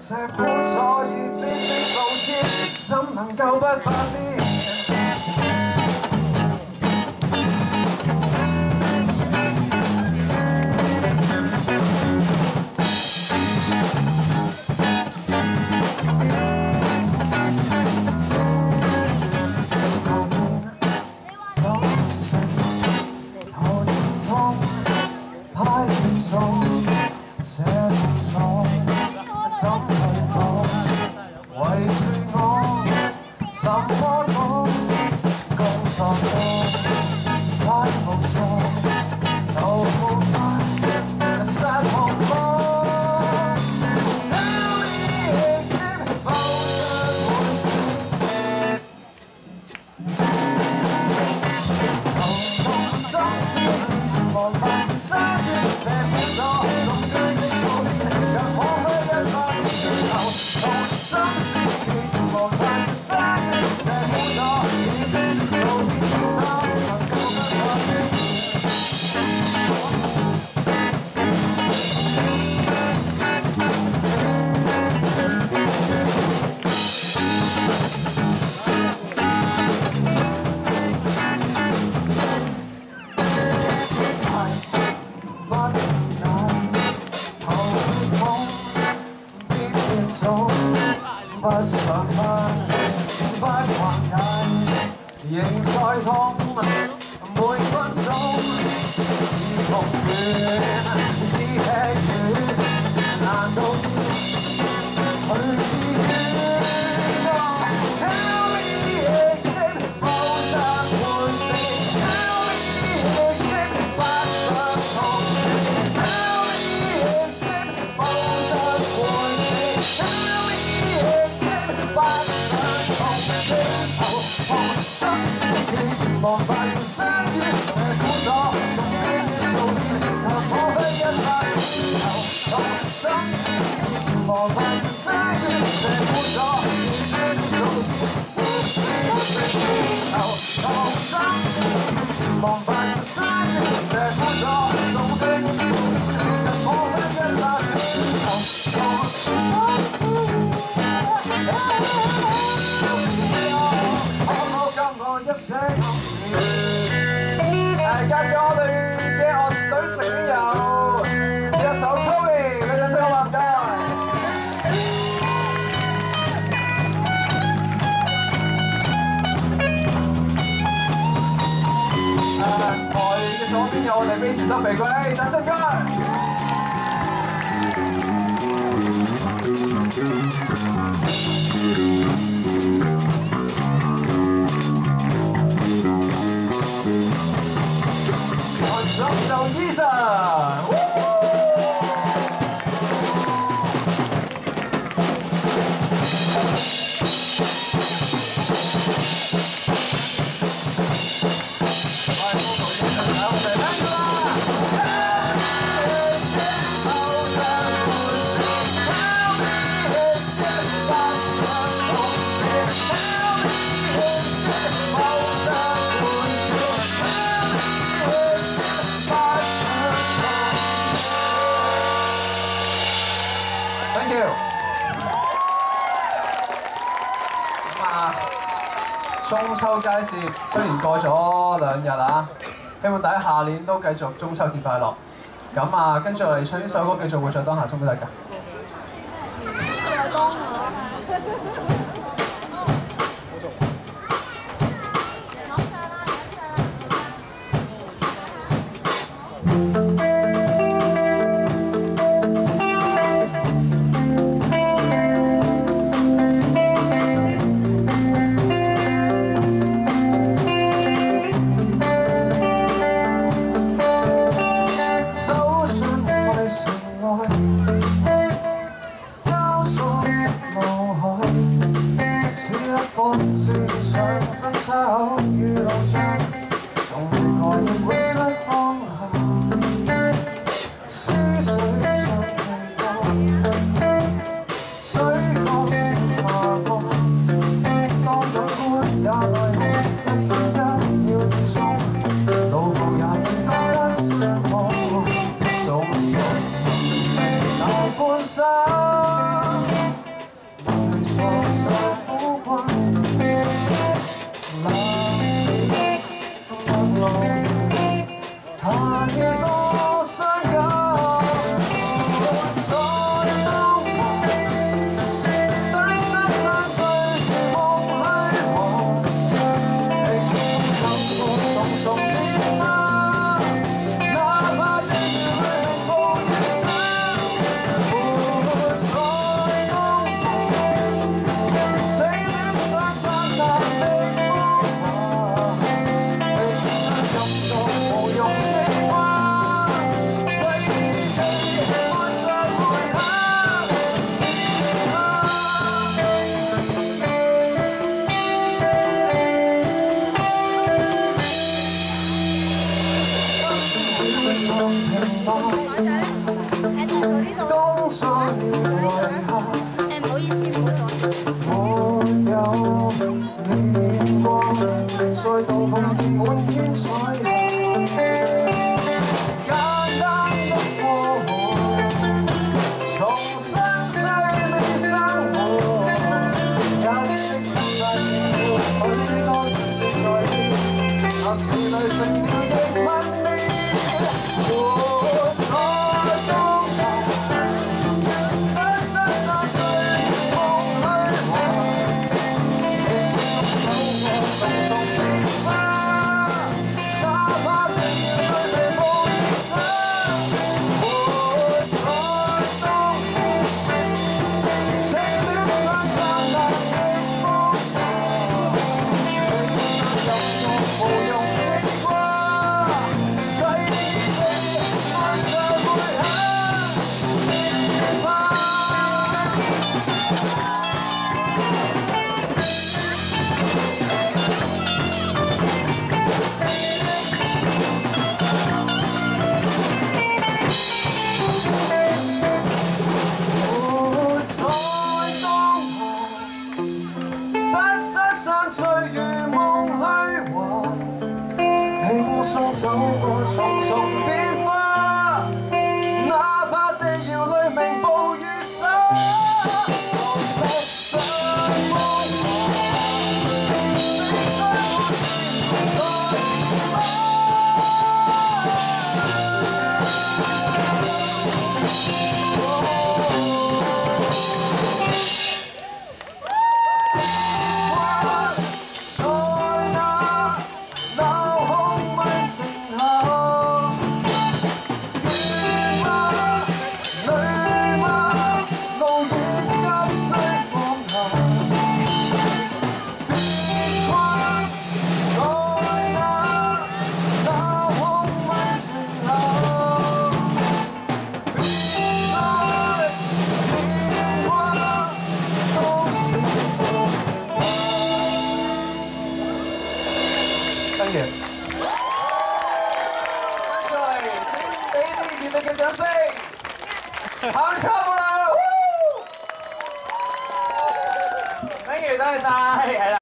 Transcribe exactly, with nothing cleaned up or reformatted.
這苦所以只需數天，怎能夠不發癲？ 這痛楚怎去講？圍住我怎麼講？工作多太無助，又無法失控過。Tell me is it bullshit or shit？ 頭痛心事，無法相處，這苦楚。 不想翻，不還眼，仍在痛，每分鐘是痛斷，已吃軟，難道要去自願？Tell me is it bullshit or shit？ Tell me is it 不想痛 ？Tell me is it bullshit or shit？ Tell me is it 不想痛，最後痛心事亦無法要相遇，這苦楚從經驗數遍，卻彷彿一刻時候痛心事亦無法要相遇，這苦楚已經數遍，後痛心事亦無法要相遇，這苦楚從經驗數遍，卻彷彿一刻時候痛心事。 可否給我一些暗示？誒，介紹我哋嘅樂隊成員有一首《Chloe》，俾掌聲好嗎？唔該。誒，台嘅左邊有我哋卑視心玫瑰，掌聲唔該。 What's up, Lisa? 中秋佳節雖然過咗兩日啊，希望大家下年都繼續中秋節快樂。咁啊，跟住我哋唱呢首歌，繼續會在當下送俾大家。在當下。思想分岔與路障，從來亦會失方向。思緒像微波，水過麻木，當感官也內耗，一分一秒斷送，路途也變得相同，總有大半生。 多想有。在當下，得失散碎夢虛幻，平走過重重變化，哪怕地如去無餘生，活在當下，死戀相殺難避風華，平常任做無用的話，世地看上回合。當在遺下， 誒唔好意思，唔好阻。 沒有電光，再度碰見滿天彩虹，簡單的過往，重新細的生活，一息發現許多人色在變，那是淚成了的吻別。輕鬆走過重重變化，哪怕地搖雷鳴暴雨灑，浮石上光華，悲傷沒再變化。Thank you。接下來請俾啲熱烈嘅掌聲，行差唔多啦 ！Thank you，多謝晒，係啦。